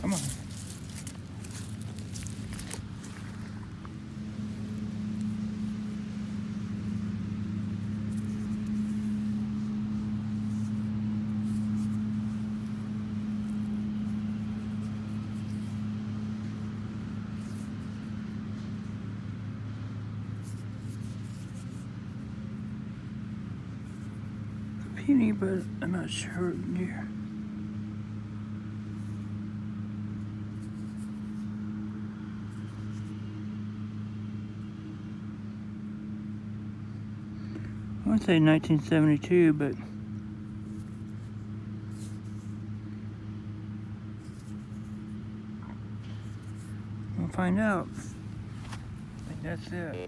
Come on. Penny, but I'm not sure near. I want to say 1972, but we'll find out. I think that's it.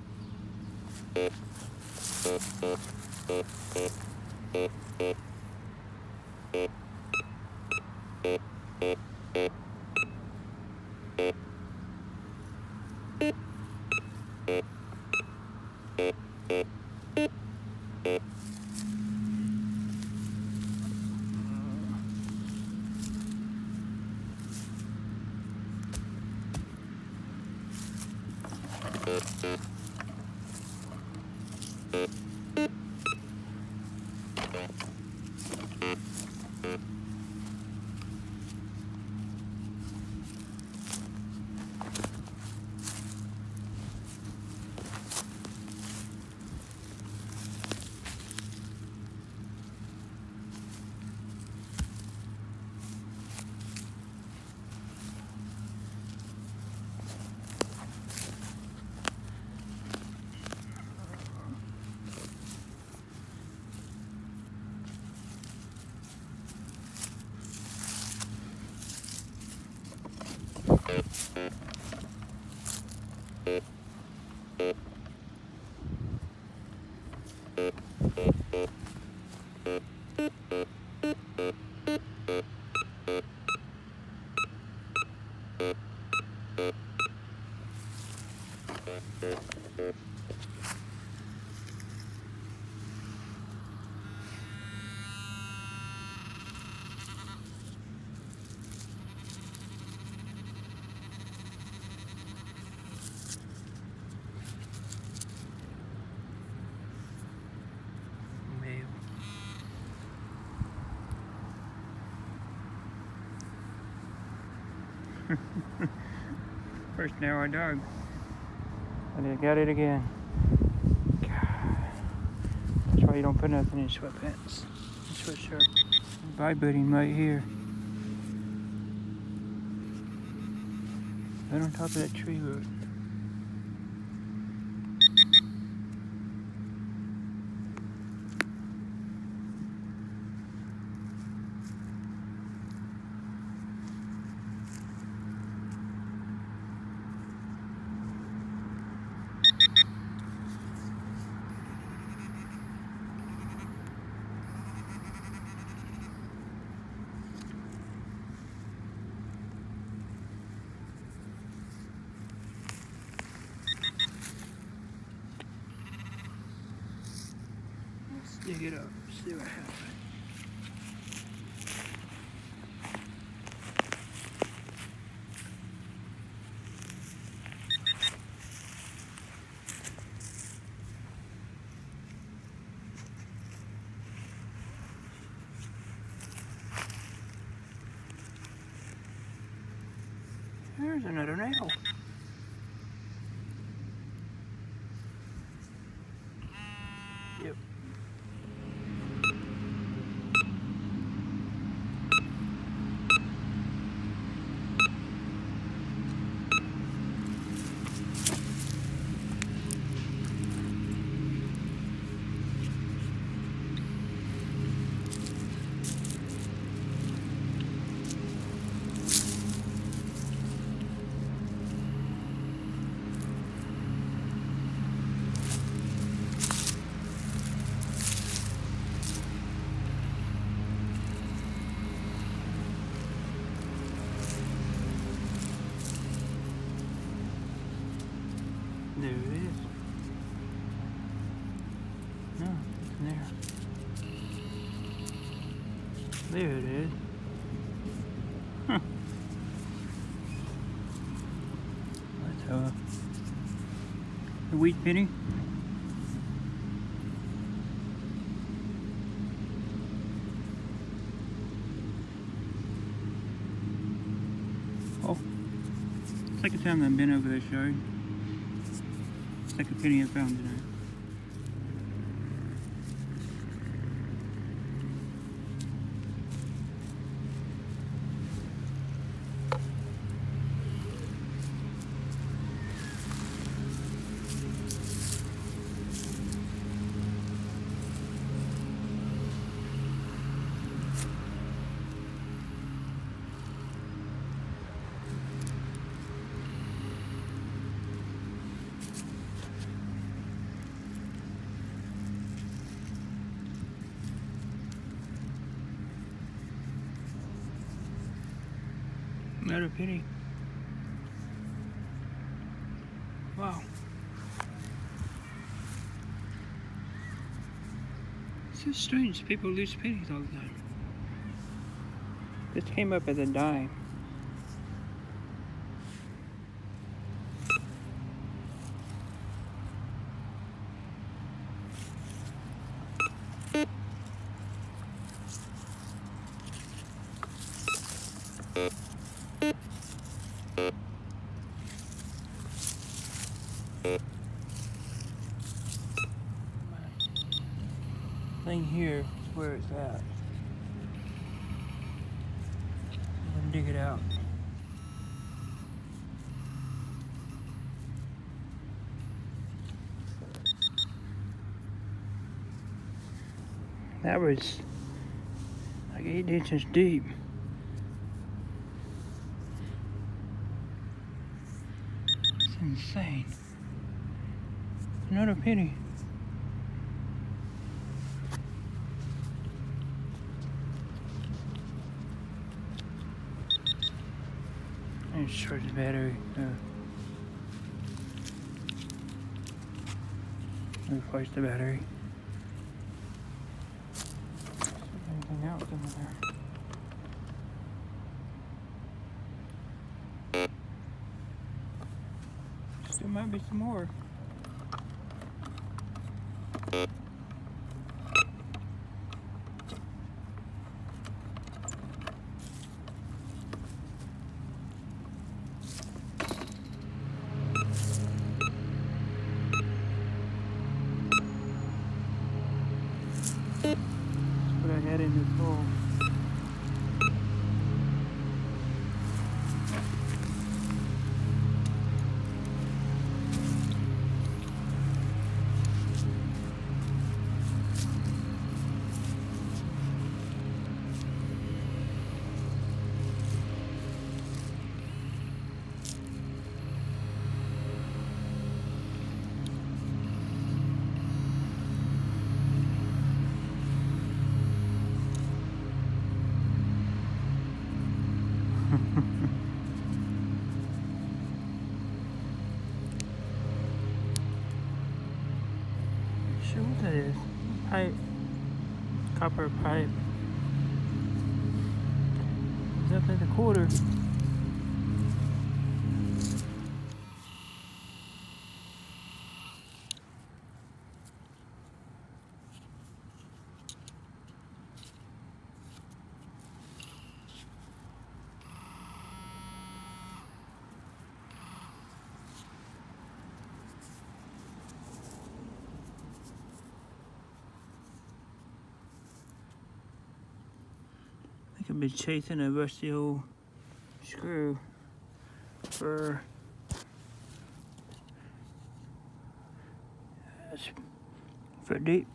First narrow dog. And I got it again. God. That's why you don't put nothing in sweatpants. Sweatshirt. Vibrating right here. Right on top of that tree root. Dig it up, see what happens. There's another nail. Yep. There it is. No, it's there. There it is. Huh. wheat penny. Oh, second time that I've been over this yard. Second penny I found tonight. Another penny. Wow. It's just strange. People lose pennies all the time. This came up as a dime. Thing here is where it's at. I'm gonna dig it out. That was like 8 inches deep. It's insane. Another penny. I just charge the battery. Replace the battery. Anything else in there? Still might be some more. What I had in this hole. Sure what that is. Pipe. Copper pipe. It's up at the quarter. I could be chasing a rusty old screw for a foot deep.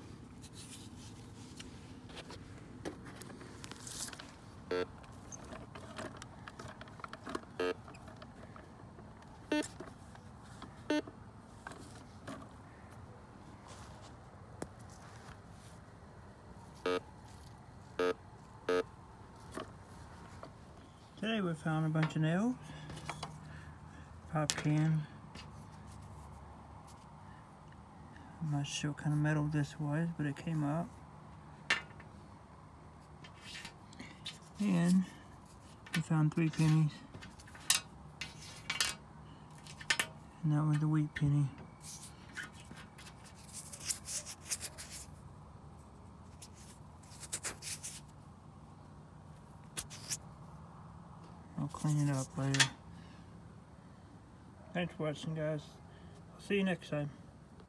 Today we found a bunch of nails, pop can. I'm not sure what kind of metal this was, but it came up. And we found 3 pennies. And that was the wheat penny. clean it up later. Thanks for watching, guys. I'll see you next time.